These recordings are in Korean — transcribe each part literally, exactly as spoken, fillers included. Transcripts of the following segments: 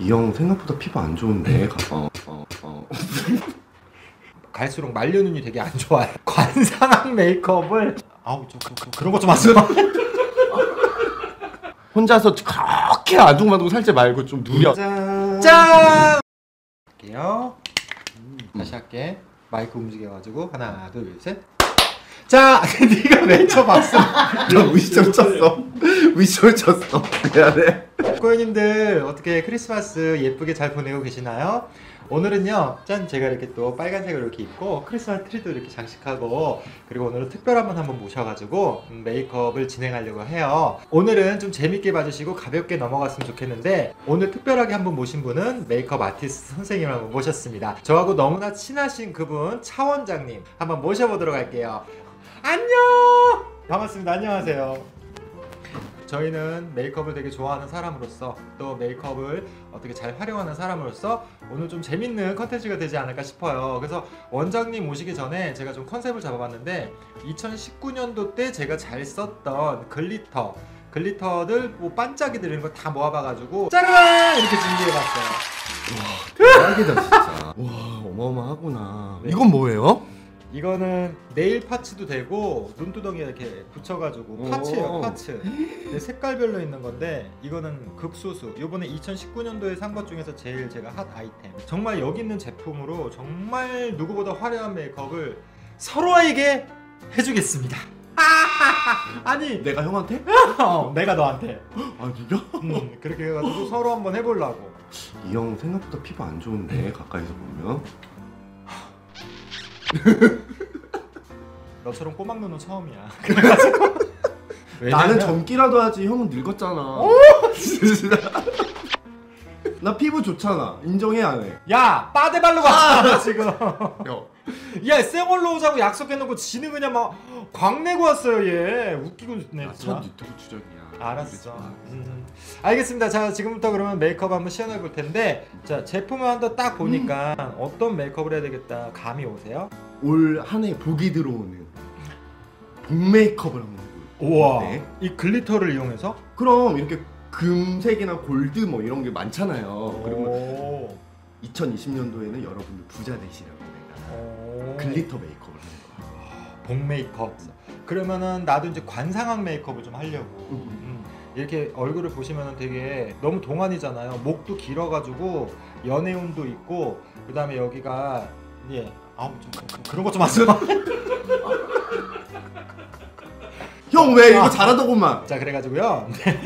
이 형 생각보다 피부 안 좋은데. 어, 어, 어. 갈수록 말려 눈이 되게 안 좋아요. 관상학 메이크업을 아우 좀 그, 그, 그런 것 좀 하세요. 혼자서 그렇게 아둥바둥 살지 말고 좀 누려. 짠! 짠! 할게요. 음, 다시 할게. 마이크 움직여가지고 하나 둘 셋. 자! 네가 왜 쳐 박수? 너 위시점 쳤어. 위시점 쳤어. 미안해. 고객님들 어떻게 크리스마스 예쁘게 잘 보내고 계시나요? 오늘은요 짠 제가 이렇게 또 빨간색을 이렇게 입고 크리스마스 트리도 이렇게 장식하고 그리고 오늘은 특별한 분 한 분 모셔가지고 메이크업을 진행하려고 해요. 오늘은 좀 재밌게 봐주시고 가볍게 넘어갔으면 좋겠는데 오늘 특별하게 한 분 모신 분은 메이크업 아티스트 선생님을 한번 모셨습니다. 저하고 너무나 친하신 그분 차 원장님 한번 모셔보도록 할게요. 안녕! 반갑습니다. 안녕하세요. 저희는 메이크업을 되게 좋아하는 사람으로서 또 메이크업을 어떻게 잘 활용하는 사람으로서 오늘 좀 재밌는 컨텐츠가 되지 않을까 싶어요. 그래서 원장님 오시기 전에 제가 좀 컨셉을 잡아봤는데 이천십구 년도 때 제가 잘 썼던 글리터 글리터들 뭐 반짝이들 이런 거 다 모아봐가지고 짜란! 이렇게 준비해봤어요. 와 대박이다 진짜. 와 어마어마하구나. 네. 이건 뭐예요? 이거는 네일 파츠도 되고 눈두덩이에 이렇게 붙여가지고 파츠예요. 파츠. 네, 색깔별로 있는 건데 이거는 극소수. 요번에 이천십구 년도에 산 것 중에서 제일 제가 핫 아이템. 정말 여기 있는 제품으로 정말 누구보다 화려한 메이크업을 서로에게 해주겠습니다. 아니 내가 형한테? 어, 내가 너한테. 아 진짜? 음, 그렇게 해가지고 서로 한번 해보려고. 이 형 생각보다 피부 안 좋은데 가까이서 보면. 너처럼 꼬막 눈은 처음이야. 그래가지고 나는 젊기라도 하지. 형은 늙었잖아. 나 피부 좋잖아. 인정해 안 해? 야 빠데 바르고 왔잖아 지금. 야, 야 쌩얼로 오자고 약속해놓고 지는 그냥 막 광내고 왔어요 얘. 웃기고 있네 첫 진짜. 유튜브 출연이야. 알았어. 음. 알겠습니다. 자 지금부터 그러면 메이크업 한번 시연해 볼 텐데 자 제품을 한번 딱 보니까 음. 어떤 메이크업을 해야 되겠다 감이 오세요? 올 한 해 복이 들어오는 복 메이크업을 한번 해볼게요. 우와. 네. 이 글리터를 이용해서? 그럼 이렇게 금색이나 골드 뭐 이런 게 많잖아요. 그리고 이천이십 년도에는 여러분들 부자 되시라고 내가 글리터 메이크업을 하는 거야. 복 메이크업. 그러면은 나도 이제 관상학 메이크업을 좀 하려고. 음. 음. 이렇게 얼굴을 보시면은 되게 너무 동안이잖아요. 목도 길어가지고 연애운도 있고 그 다음에 여기가 예 아우 좀 그, 그런 것 좀 하세요. 형 왜 이거 잘하더구만. 자 그래가지고요.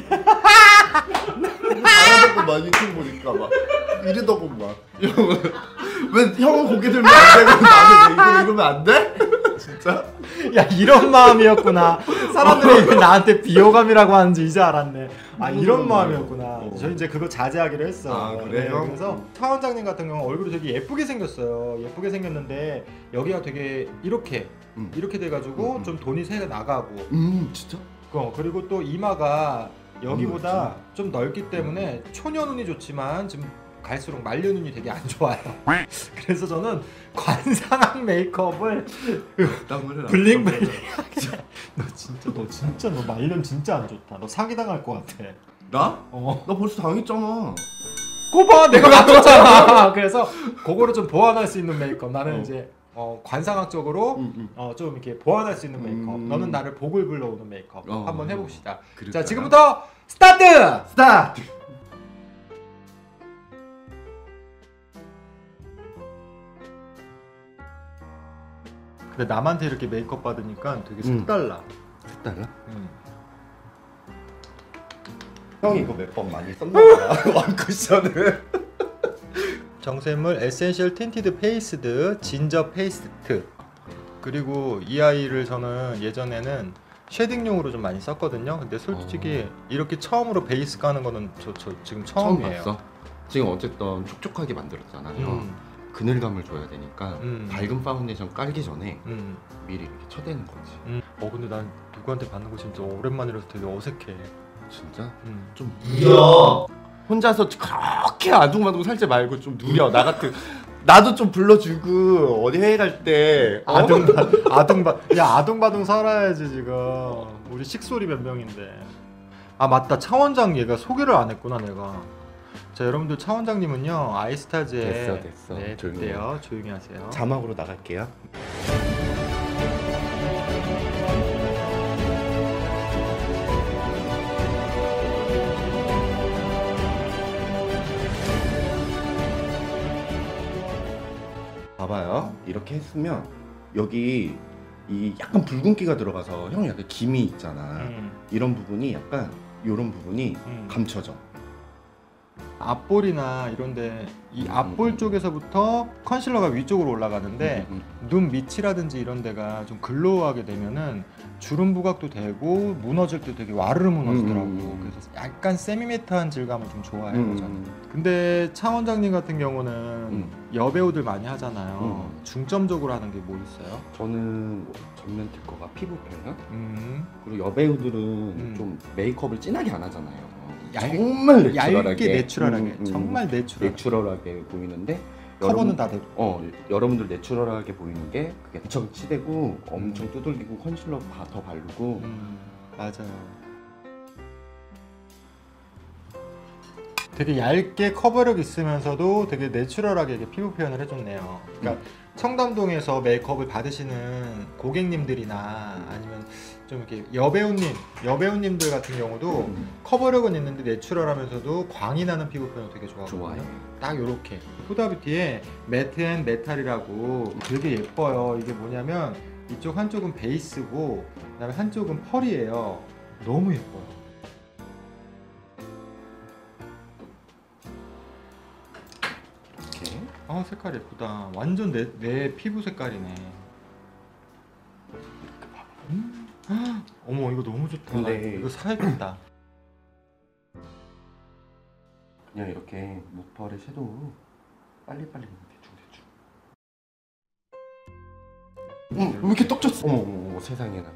잘하더구만 유튜브 보니까 막 이러더구만. 형은 왜 형은 고개 들면 안 되고 나는 이거 이러면 안 돼? 진짜? 야 이런 마음이었구나. 사람들이 왜 나한테 비호감이라고 하는지 이제 알았네. 아 이런 마음이었구나. 어. 저 이제 그거 자제하기로 했어. 아, 그래요? 네, 그래서 차 원장님 같은 경우 얼굴이 되게 예쁘게 생겼어요. 예쁘게 생겼는데 여기가 되게 이렇게 음. 이렇게 돼가지고 음, 음. 좀 돈이 새가 나가고. 음 진짜? 어, 그리고 또 이마가 여기보다 음, 좀 넓기 때문에 초녀 눈이 좋지만 지금 갈수록 말려 눈이 되게 안 좋아요. 그래서 저는 관상학 메이크업을 블링블링. 너 진짜 너 진짜 너 말년 진짜 안 좋다. 너 사기 당할 것 같아. 나? 어. 나 벌써 당했잖아. 거봐 내가 맞췄잖아. 그래서 그거를 좀 보완할 수 있는 메이크업. 나는 어. 이제 어, 관상학적으로 음, 음. 어, 좀 이렇게 보완할 수 있는 메이크업. 음. 너는 나를 복을 불러오는 메이크업. 어. 한번 해봅시다. 그럴까요? 자 지금부터 스타트. 스타트. 근데 남한테 이렇게 메이크업 받으니까 되게 음. 색달라. 색달라? 음. 형이 이거 몇 번 많이 썼나 봐. 원쿠션을. 정샘물 에센셜 틴티드 페이스드 진저 페이스트. 그리고 이 아이를 저는 예전에는 쉐딩용으로 좀 많이 썼거든요. 근데 솔직히 어. 이렇게 처음으로 베이스 까는 거는 저, 저 지금 처음 처음이에요. 봤어? 지금 어쨌든 촉촉하게 만들었잖아요. 음. 그늘감을 줘야 되니까 음. 밝은 파운데이션 깔기 전에 음. 미리 이렇게 쳐대는 거지. 음. 어 근데 난 누구한테 받는 거 진짜 오랜만이라서 되게 어색해. 진짜? 음. 좀 누려. 혼자서 그렇게 아둥바둥 살지 말고 좀 누려. 나 같은 나도 좀 불러주고 어디 해외 갈 때 어? 아둥바 아둥바 야 아둥바둥 살아야지 지금. 우리 식솔이 몇 명인데. 아 맞다 차 원장 얘가 소개를 안 했구나 내가. 자, 여러분들 차 원장님은요 아이스타즈에 됐어, 됐어. 네, 조용히 됐대요. 조용히 하세요. 자막으로 나갈게요. 봐봐요. 이렇게 했으면 여기 이 약간 붉은기가 들어가서 형 약간 김이 있잖아. 음, 이런 부분이 약간 이런 부분이 음. 감춰져. 앞볼이나 이런데 이 음, 앞볼 음. 쪽에서부터 컨실러가 위쪽으로 올라가는데 음, 눈 밑이라든지 이런 데가 좀 글로우하게 되면은 주름 부각도 되고 무너질 때 되게 와르르 무너지더라고. 음, 음, 음. 그래서 약간 세미매트한 질감을 좀 좋아해요. 음, 저는. 음. 근데 차 원장님 같은 경우는 음. 여배우들 많이 하잖아요. 음. 중점적으로 하는 게 뭐 있어요? 저는 뭐 전면 특허가 피부 표현, 음, 그리고 여배우들은 음. 좀 메이크업을 진하게 안 하잖아요. 얇- 정말 내추럴하게, 얇게 내추럴하게, 음, 음, 정말 내추럴. 내추럴하게 보이는데 커버는 여러분- 다 되고. 어 여러분들 내추럴하게 보이는 게 그게 엄청 치대고 음. 엄청 두들기고 컨실러 다 더 바르고 음, 맞아요. 되게 얇게 커버력 있으면서도 되게 내추럴하게 이렇게 피부 표현을 해줬네요. 그러니까 청담동에서 메이크업을 받으시는 고객님들이나 아니면 좀 이렇게 여배우님, 여배우님들 같은 경우도 음, 커버력은 있는데 내추럴하면서도 광이 나는 피부 표현 되게 좋아하거든요. 좋아해. 딱 요렇게 후다뷰티에 매트 앤 메탈이라고 되게 예뻐요. 이게 뭐냐면 이쪽 한쪽은 베이스고 그다음에 한쪽은 펄이에요. 너무 예뻐요. 이렇게 아, 색깔 예쁘다. 완전 내, 내 피부 색깔이네. 이렇게 봐봐. 음. 헉, 어머, 이거 너무 좋다. 근데- 이거 사야겠다. 그냥 이렇게 무펄의 섀도우 빨리빨리 대충 대충. 응, 왜 이렇게 떡졌어? 어머 어머 어머 세상에나.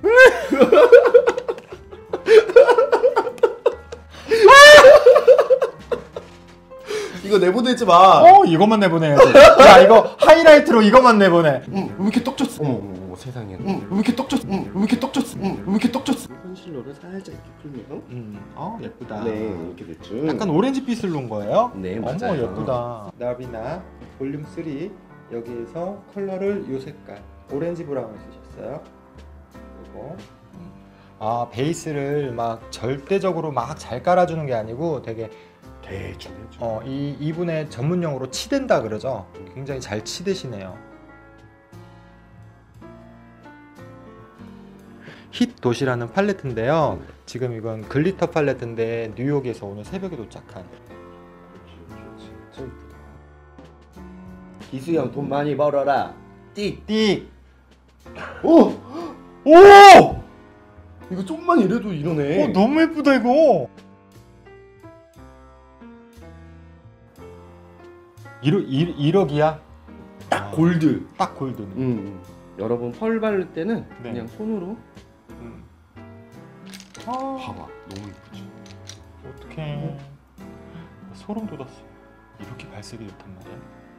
이거 내보내지 마. 어, 이것만 내보내야지. 야, 이거 하이라이트로 이것만 내보내. 응, 왜 이렇게 떡졌어? 어머 어머 어머 세상에나. 응, 왜 이렇게 떡졌어? 응, 왜 이렇게 떡졌어? 응, 왜 이렇게 떡졌어? 컨실러를 살짝 이렇게 풀면. 음, 어, 예쁘다. 네, 이렇게 대충. 약간 오렌지빛을 놓은 거예요? 네, 어머, 맞아요. 예쁘다. 나비나 볼륨 삼 여기에서 컬러를 요 색깔 오렌지 브라운 쓰셨어요. 그리고 아, 베이스를 막 절대적으로 막 잘 깔아주는 게 아니고 되게 대충 대충. 어, 이 이분의 전문용어로 치댄다 그러죠. 굉장히 잘 치대시네요. 힛 도시라는 팔레트인데요. 지금 이건 글리터 팔레트인데 뉴욕에서 오늘 새벽에 도착한. 진짜 이쁘다. 기수형 돈 많이 벌어라. 띡. 띡. 오! 오! 이거 좀만 이래도 이러네. 어, 너무 예쁘다 이거. 일억 일억이야? 딱 골드. 딱 골드. 음, 음. 여러분 펄 바를 때는 네. 그냥 손으로 음. 봐봐. 너무 예쁘지. 어떡해. 소름 돋았어. 이렇게 발색이 좋단 말이야.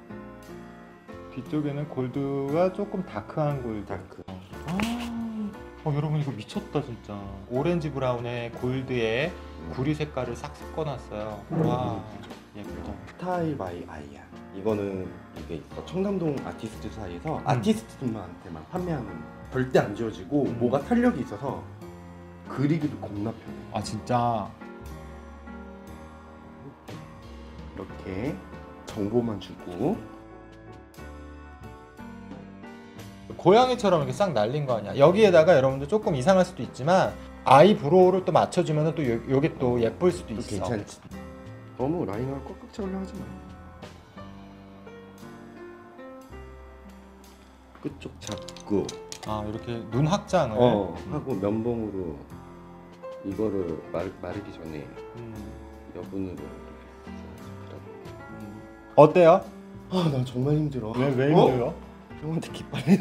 뒤쪽에는 골드가 조금 다크한 골드. 다크. 아, 어, 여러분 이거 미쳤다 진짜. 오렌지 브라운에 골드에 구리 색깔을 싹 섞어놨어요. 와, 예쁘다. 스타일 바이 아이야. 이거는 이게 있어. 청담동 아티스트 사이에서 음. 아티스트들한테만 판매하는. 절대 안 지워지고 음. 뭐가 탄력이 있어서 그리기도 겁나 편해. 아 진짜. 이렇게 정보만 주고. 고양이처럼 이렇게 싹 날린 거 아니야. 여기에다가 여러분들 조금 이상할 수도 있지만 아이 브로우를 또 맞춰주면 또 요, 요게 또 예쁠 수도 또 있어. 괜찮지. 너무 라이너를 꽉꽉 채우려 하지 마. 끝쪽 잡고 아, 이렇게 눈 확장을. 어 하고 면봉으로 이거를 마르, 마르기 전에 음. 여분으로 이렇게 음. 어때요? 아나 정말 힘들어. 왜, 왜 어? 힘들어? 형한테 기빨리.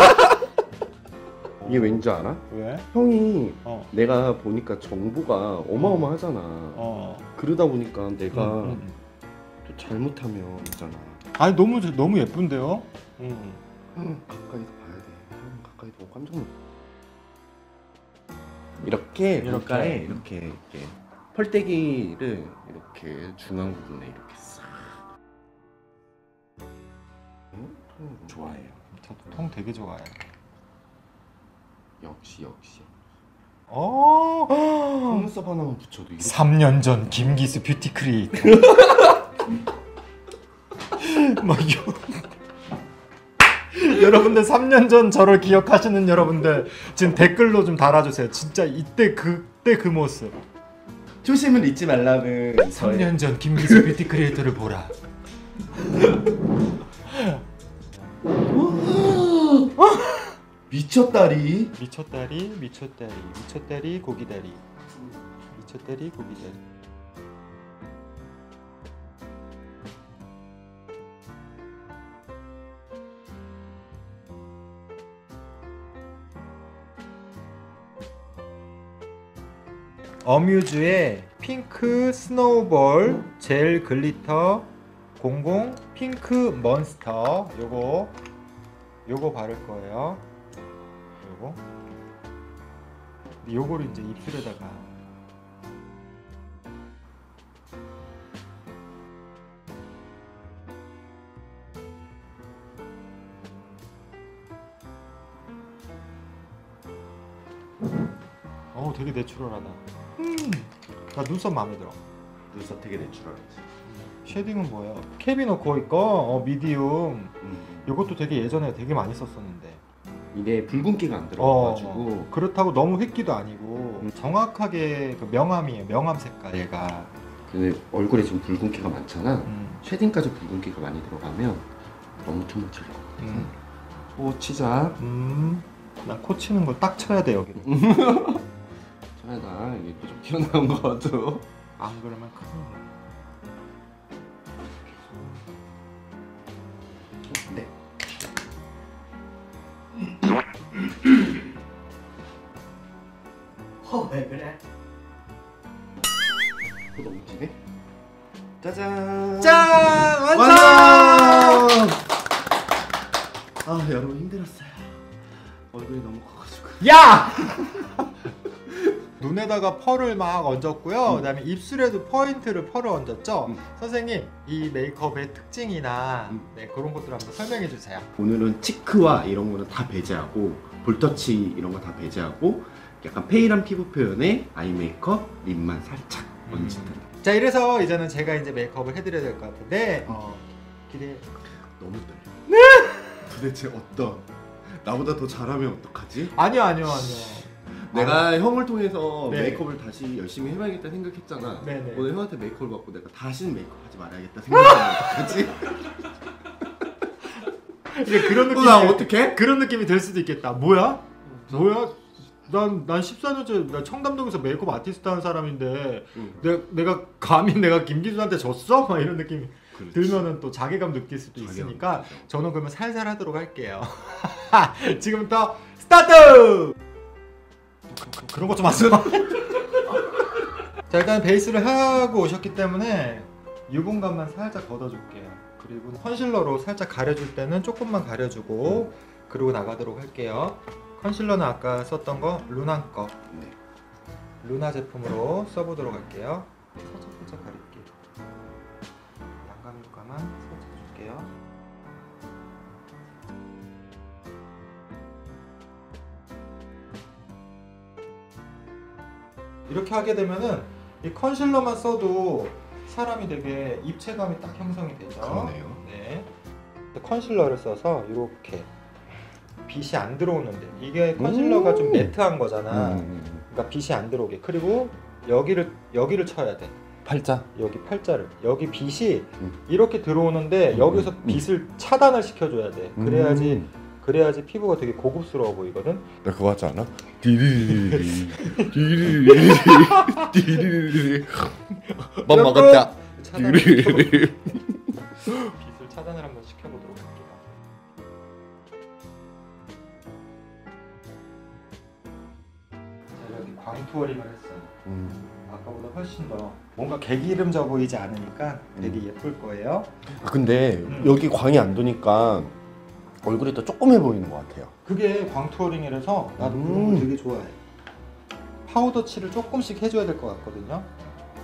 이게 왠지 알아? 왜? 형이 어. 내가 보니까 정보가 어마어마하잖아. 어. 그러다 보니까 내가 음, 음. 또 잘못하면 있잖아. 아니 너무 너무 예쁜데요? 음. 형은 가까이서 봐야 돼. 형은 가까이서 보고 깜짝 놀라. 이렇게 이렇게. 눈가에 이렇게 이렇게 펄떼기를 이렇게 중앙 부분에 이렇게 싹. 음, 음, 좋아해요. 저도 통 되게 좋아해요. 역시 역시. 어. 속눈썹 하나만 붙여도 이게. 삼 년 전 김기수 뷰티 크리에이터. 막 요. 여러분들 삼 년 전 저를 기억하시는 여러분들 지금 댓글로 좀 달아주세요. 진짜 이때 그때 그 모습. 초심을 잊지 말라는 삼 년 전 김기수 뷰티 크리에이터를 보라. 미쳤다리. 미쳤다리 미쳤다리 미쳤다리 고기다리 미쳤다리 고기다리. 어뮤즈의 핑크 스노우볼 젤 글리터 공공 핑크 몬스터 요거 요거 바를 거예요. 요거 요거를 이제 입술에다가 어우 되게 내추럴하다. 음, 나 눈썹 마음에 들어. 눈썹 되게 내추럴하지. 쉐딩은 뭐야? 캐비노 거의 거 어, 미디움. 음. 이것도 되게 예전에 되게 많이 썼었는데. 이게 붉은기가 안 들어가가지고 어, 그렇다고 너무 획기도 아니고 음. 정확하게 그 명암이에요. 명암 색깔 얘가. 근데 얼굴에 지금 붉은기가 많잖아. 음. 쉐딩까지 붉은기가 많이 들어가면 너무 투머치일 것 같아서 음. 코 치자. 음. 난 코 치는 걸 딱 쳐야 돼 여기를. 쳐야다. 이게 좀 튀어나온 것도. 안 그러면 큰일 나. 네. 어, 왜 그래? 코 너무 튀네. 짜잔. 짠! 완성! 완성! 아 여러분 힘들었어요. 얼굴이 너무 커가지고. 야! 눈에다가 펄을 막 얹었고요. 음. 그다음에 입술에도 포인트를 펄을 얹었죠. 음. 선생님, 이 메이크업의 특징이나 음. 네, 그런 것들 한번 설명해 주세요. 오늘은 치크와 이런 거는 다 배제하고 볼터치 이런 거 다 배제하고 약간 페일한 피부 표현에 아이 메이크업, 립만 살짝 얹은 듯. 음. 자, 이래서 이제는 제가 이제 메이크업을 해드려야 될 것 같은데 어, 기대. 너무 떨려. 도대체 어떤 나보다 더 잘하면 어떡하지? 아니요, 아니요, 아니요. 내가 형을 통해서 네. 메이크업을 다시 열심히 해봐야겠다 생각했잖아. 네네. 오늘 형한테 메이크업을 받고 내가 다시는 메이크업 하지 말아야겠다 생각하면 어떡하지? 이제 그런 느낌이 나 어떡해? 그런 느낌이 들 수도 있겠다. 뭐야? 뭐야? 난 난 십사 년째 나 청담동에서 메이크업 아티스트 하는 사람인데 응. 내가 내가 감히 내가 김기수한테 졌어? 막 이런 느낌이 그렇지. 들면은 또 자괴감 느낄 수도 자괴감 있으니까 느끼죠. 저는 그러면 살살 하도록 할게요. 지금부터 스타트! 그런 것 좀 하세요. 자, 일단 베이스를 하고 오셨기 때문에 유분감만 살짝 걷어줄게요. 그리고 컨실러로 살짝 가려줄 때는 조금만 가려주고 그리고 나가도록 할게요. 컨실러는 아까 썼던 거 루나 거 네. 루나 제품으로 써보도록 할게요. 살짝 살짝 가릴게요. 양감 효과만 살짝 줄게요. 이렇게 하게 되면은 이 컨실러만 써도 사람이 되게 입체감이 딱 형성이 되죠. 그러네요. 네. 컨실러를 써서 이렇게 빛이 안 들어오는데 이게 컨실러가 음. 좀 매트한 거잖아. 음. 그러니까 빛이 안 들어오게. 그리고 여기를 여기를 쳐야 돼. 팔자. 여기 팔자를. 여기 빛이 음. 이렇게 들어오는데 음, 여기서 음. 빛을 차단을 시켜줘야 돼. 그래야지 음. 그래야지 피부가 되게 고급스러워 보이거든. 나 그거 하지 않아? 디리리리 디리리리 디리리리 맘 먹었다. 차단을 디리리리. 빛을 차단을 한번 시켜보도록 할게요. 자, 여기 광투어링을 했어요. 음. 아까보다 훨씬 더 뭔가 개기름져 보이지 않으니까 되게 예쁠 거예요. 아, 근데 음. 여기 광이 안 도니까 얼굴이 더 조그매 보이는 것 같아요. 그게 광투어링이라서 나도 그런 음. 거 되게 좋아해. 파우더 칠을 조금씩 해줘야 될 것 같거든요.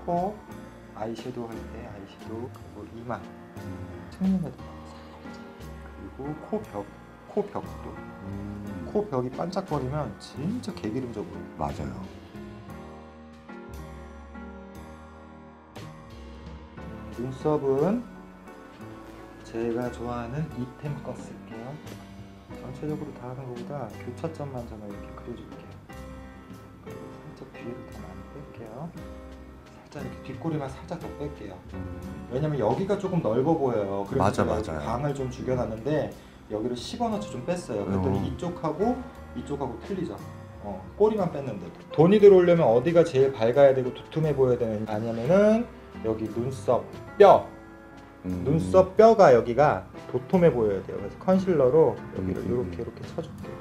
코 아이섀도우 할 때 아이섀도우 그리고 이마 측면에도 살짝 그리고 코벽 코벽도 음. 코벽이 반짝거리면 진짜 개기름져 보여요. 맞아요. 눈썹은 제가 좋아하는 이템 거 쓸게요. 전체적으로 다 하는 것보다 교차점만 저는 이렇게 그려줄게요. 그리고 살짝 뒤로 더 많이 뺄게요. 살짝 이렇게 뒷꼬리만 살짝 더 뺄게요. 왜냐면 여기가 조금 넓어 보여요. 그래서 맞아, 맞아요. 광을 좀 죽여놨는데 여기를 십 원어치 좀 뺐어요. 그랬더니 어. 이쪽하고 이쪽하고 틀리죠. 어, 꼬리만 뺐는데 돈이 들어오려면 어디가 제일 밝아야 되고 두툼해 보여야 되는 아니면은 여기 눈썹 뼈 음. 눈썹 뼈가 여기가 도톰해 보여야 돼요. 그래서 컨실러로 여기를 음. 이렇게 이렇게 쳐줄게요.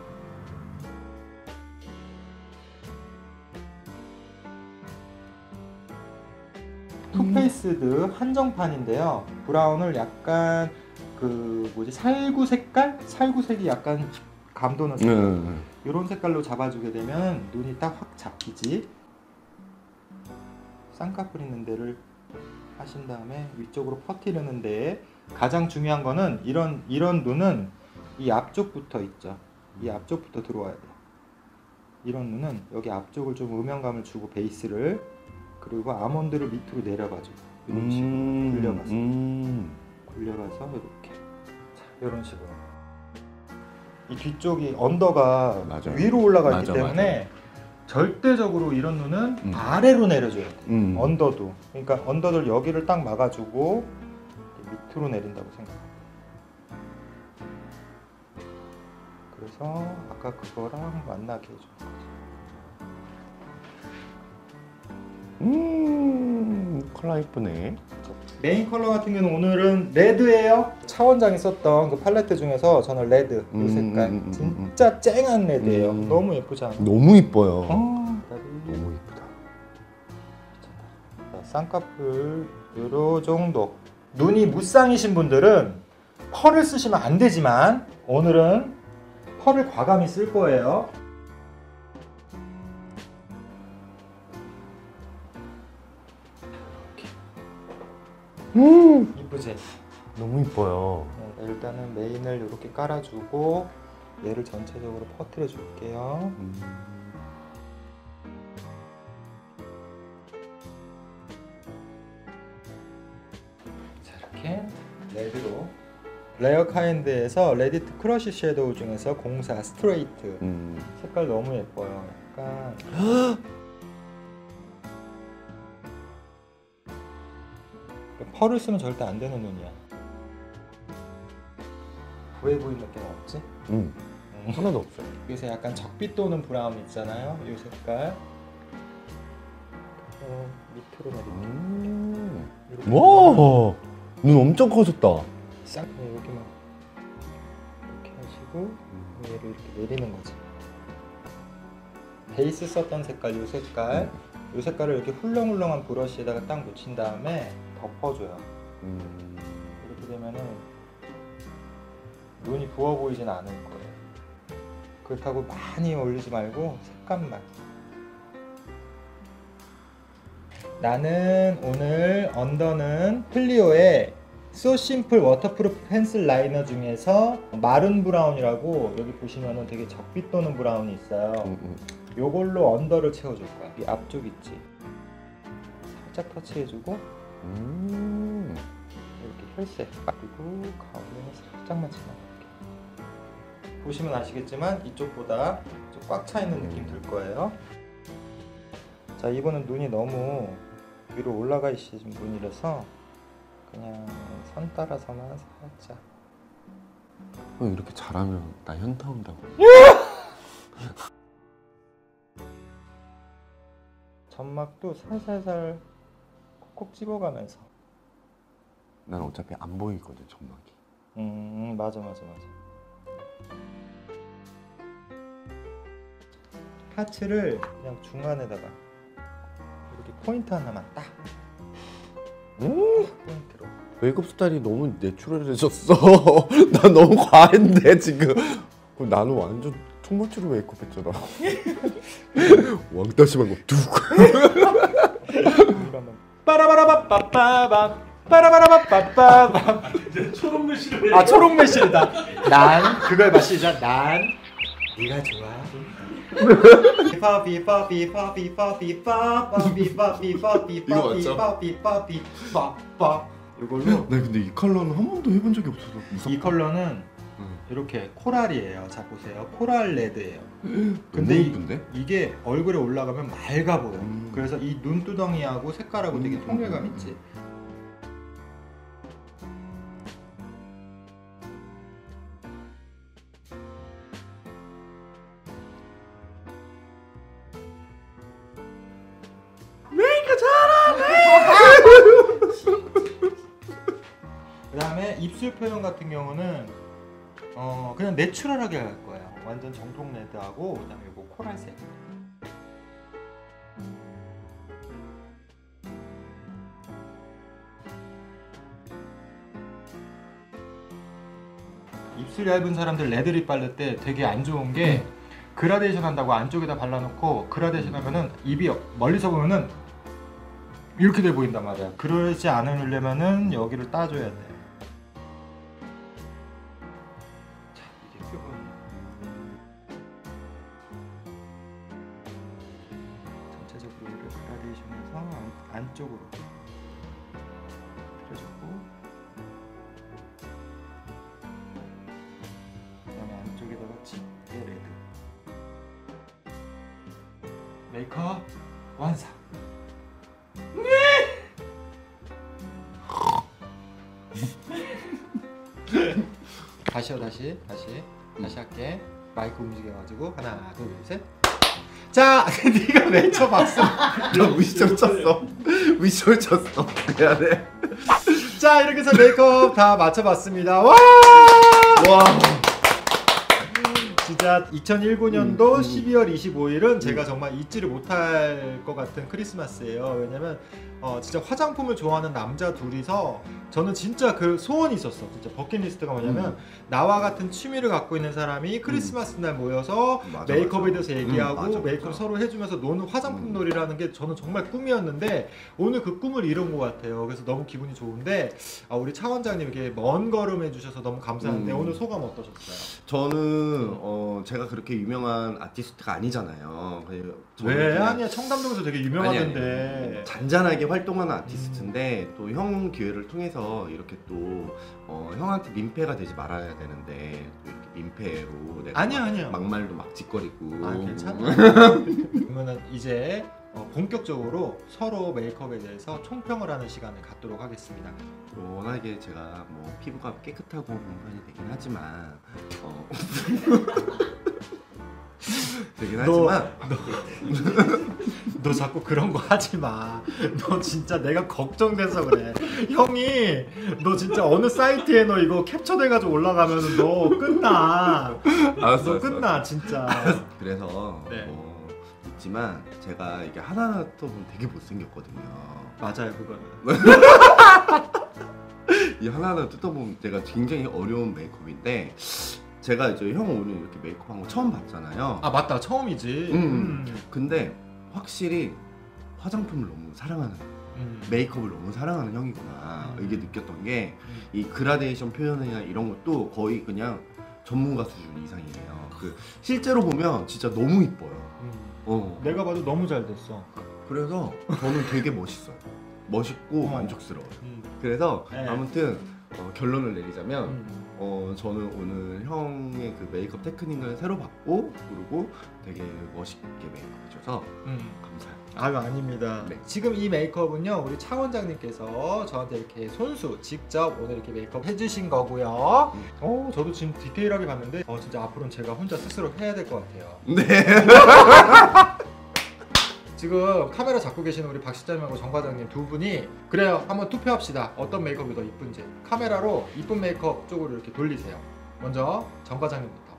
투페이스드 한정판인데요. 브라운을 약간 그 뭐지 살구 색깔? 살구색이 약간 감도는 색깔. 음. 이런 색깔로 잡아주게 되면 눈이 딱 확 잡히지. 쌍꺼풀 있는 데를 하신 다음에 위쪽으로 퍼뜨리는데 가장 중요한 거는 이런 이런 눈은 이 앞쪽부터 있죠. 이 앞쪽부터 들어와야 돼요. 이런 눈은 여기 앞쪽을 좀 음영감을 주고 베이스를 그리고 아몬드를 밑으로 내려가지고 이런 식으로 음. 굴려가서 음. 굴려가서 이렇게 자, 이런 식으로 이 뒤쪽이 언더가 맞아요. 위로 올라가 맞아, 있기 때문에 절대적으로 이런 눈은 음. 아래로 내려줘야 돼. 음. 언더도 그러니까 언더들 여기를 딱 막아주고 밑으로 내린다고 생각해. 그래서 아까 그거랑 만나게 해주는 거지. 음. 컬러 이쁘네. 메인 컬러 같은 경우는 오늘은 레드예요. 차원장이 썼던 그 팔레트 중에서 저는 레드 이 음, 색깔 음, 음, 음, 진짜 쨍한 레드예요. 음. 너무 예쁘지 않아? 너무 이뻐요. 어, 너무 이쁘다. 자, 쌍꺼풀 요 정도. 눈이 무쌍이신 분들은 펄을 쓰시면 안 되지만 오늘은 펄을 과감히 쓸 거예요. 음. 이쁘지? 너무 이뻐요. 네, 일단은 메인을 이렇게 깔아주고 얘를 전체적으로 퍼뜨려 줄게요. 음. 자, 이렇게 레드로 레어 카인드에서 레디트 크러쉬 섀도우 중에서 공사 스트레이트 음. 색깔 너무 예뻐요. 약간 펄을 쓰면 절대 안 되는 눈이야. 부해 보이는 느낌 없지? 음. 음. 하나도 없어요. 여기서 약간 적빛 도는 브라운 있잖아요. 이 색깔. 어, 밑으로 내릴게요. 음. 이렇게 와. 눈 엄청 커졌다. 싹 네, 여기만 이렇게 하시고 얘를 이렇게 내리는 거지. 베이스 썼던 색깔 이 색깔 이 색깔을 이렇게 훌렁훌렁한 브러쉬에다가 딱 묻힌 다음에 덮어줘요. 음. 이렇게 되면은 눈이 부어 보이진 않을 거예요. 그렇다고 많이 올리지 말고 색감만. 나는 오늘 언더는 클리오의 So Simple 워터프루프 펜슬 라이너 중에서 마른 브라운이라고 여기 보시면은 되게 적빛 도는 브라운이 있어요. 음, 음. 요걸로 언더를 채워줄 거야. 이 앞쪽 있지? 살짝 터치해주고 음. 이렇게 혈색 그리고 가운데는 살짝만 지나갈게. 보시면 아시겠지만 이쪽보다 좀 꽉 차 있는 느낌 들 거예요. 자, 이번엔 눈이 너무 위로 올라가 있으신 분이라서 그냥 선 따라서만 살짝. 어, 이렇게 잘하면 나 현타 온다고. 점막도 살살살 콕콕 집어가면서. 난 어차피 안 보이거든 점막이. 음 맞아 맞아 맞아. 파츠를 그냥 중간에다가 이렇게 포인트 하나만 딱. 음. 포인트로. 메이크업 스타일이 너무 내추럴해졌어. 나 너무 과했는데 지금. 그럼 나는 완전 총무치로 메이크업 했잖아. 왕따심한 거 뚝. 이거 한번 빠라바라바빠빠밤 빠라바라바빠빠밤. 이제 초록 매실을. 아 초록 매실이다. 난 그걸 마시자. 난 네가 좋아. 빠비 빠비 빠비 빠비 빠비 빠비 빠비 이거 맞죠? 빠비 빠비 빠빠. 이걸로. 나 근데 이 컬러는 한 번도 해본 적이 없어서 무섭다. 이 컬러는 응. 이렇게 코랄이에요. 자 보세요. 코랄 레드예요. 너무 근데 이, 예쁜데? 이게 얼굴에 올라가면 맑아 보여. 음. 그래서 이 눈두덩이하고 색깔하고 되게 음, 통일감 음, 있지. 그 다음에 입술 표현 같은 경우는 어 그냥 내추럴하게 할 거예요. 완전 정통 레드하고 그 다음에 이거 코랄색. 입술 얇은 사람들 레드립 바를 때 되게 안 좋은 게 그라데이션 한다고 안쪽에다 발라놓고 그라데이션 하면은 입이 멀리서 보면은 이렇게 돼 보인단 말이야. 그러지 않으려면은 여기를 따줘야 돼. 자, 이게 표본이야. 전체적으로 이렇게 그라데이션해서 안, 안쪽으로 그려주고 그다음에 안쪽에다가 짙게 레드. 메이크업 완성. 다시요 다시 다시 다시 할게. 마이크 움직여가지고 하나 둘 셋. 자 네가 외쳐 박수. 나 위시점 쳤어. 위시점 쳤어. 미안해. 자 이렇게 해서 메이크업 다 맞춰봤습니다. 와 와. 진짜 이천십구 년도 음, 음. 십이월 이십오일은 제가 정말 잊지를 못할 것 같은 크리스마스예요. 왜냐면 어, 진짜 화장품을 좋아하는 남자 둘이서 저는 진짜 그 소원이 있었어. 진짜 버킷리스트가 뭐냐면 음. 나와 같은 취미를 갖고 있는 사람이 크리스마스 날 모여서 맞아, 메이크업에 맞아. 대해서 얘기하고 음, 맞아, 메이크업 맞아. 서로 해주면서 노는 화장품 음. 놀이라는 게 저는 정말 꿈이었는데 오늘 그 꿈을 이룬 것 같아요. 그래서 너무 기분이 좋은데 아, 우리 차 원장님 이렇게 먼 걸음 해주셔서 너무 감사한데 음. 오늘 소감 어떠셨어요? 저는 어 제가 그렇게 유명한 아티스트가 아니잖아요. 그래서 저는 왜? 그냥 아니야 청담동에서 되게 유명하던데. 아니, 아니, 잔잔하게 활동하는 아티스트인데 음. 또 형 기회를 통해서 이렇게 또 어, 형한테 민폐가 되지 말아야 되는데 또 이렇게 민폐로 내가 아니야, 막, 아니야. 막말도 막 짓거리고. 아 괜찮아. 그러면은 이제 어, 본격적으로 서로 메이크업에 대해서 총평을 하는 시간을 갖도록 하겠습니다. 워낙에 제가 뭐 피부가 깨끗하고 그런 편이 되긴 하지만 어 되긴 너- 하지만 너 자꾸 그런 거 하지 마. 너 진짜 내가 걱정돼서 그래. 형이 너 진짜 어느 사이트에 너 이거 캡처돼가지고 올라가면 너 끝나. 알았어, 너 알았어. 끝나 진짜. 그래서 네. 뭐 있지만 제가 이게 하나하나 또 보면 되게 못생겼거든요. 맞아요 그거는. 이 하나하나 뜯어보면 제가 굉장히 어려운 메이크업인데 제가 이제 형 오늘 이렇게 메이크업한 거 처음 봤잖아요. 아 맞다 처음이지. 음. 근데 확실히 화장품을 너무 사랑하는 음. 메이크업을 너무 사랑하는 형이구나 음. 이게 느꼈던 게 이 음. 그라데이션 표현이나 이런 것도 거의 그냥 전문가 수준 이상이에요. 그 실제로 보면 진짜 너무 이뻐요. 음. 어. 내가 봐도 너무 잘 됐어. 그래서 저는 되게 멋있어요. 멋있고 어. 만족스러워요. 음. 그래서 네. 아무튼 어, 결론을 내리자면 음. 어, 저는 오늘 형의 그 메이크업 테크닉을 새로 받고 그리고 되게 멋있게 메이크업 해줘서 음. 감사해요. 아유 아닙니다. 네. 지금 이 메이크업은요 우리 차 원장님께서 저한테 이렇게 손수 직접 오늘 이렇게 메이크업 해주신 거고요. 음. 어 저도 지금 디테일하게 봤는데 어 진짜 앞으로는 제가 혼자 스스로 해야 될 것 같아요. 네. 지금 카메라 잡고 계시는 우리 박 실장님하고 정 과장님 두 분이 그래요 한번 투표합시다. 어떤 메이크업이 더 이쁜지 카메라로 이쁜 메이크업 쪽으로 이렇게 돌리세요. 먼저 정 과장님부터.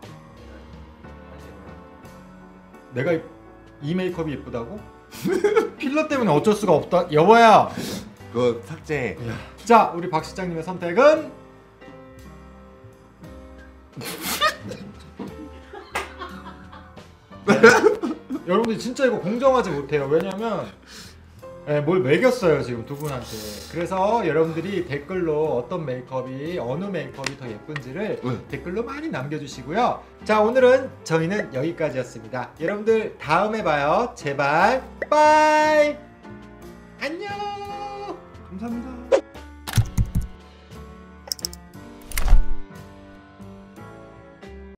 내가 이, 이 메이크업이 이쁘다고? 필러 때문에 어쩔 수가 없다. 여보야. 그거 삭제. 자 우리 박 실장님의 선택은 여러분들 진짜 이거 공정하지 못해요. 왜냐면 네, 뭘 매겼어요 지금 두 분한테. 그래서 여러분들이 댓글로 어떤 메이크업이 어느 메이크업이 더 예쁜지를 네. 댓글로 많이 남겨주시고요. 자, 오늘은 저희는 여기까지였습니다. 여러분들 다음에 봐요. 제발 빠이. 안녕. 감사합니다.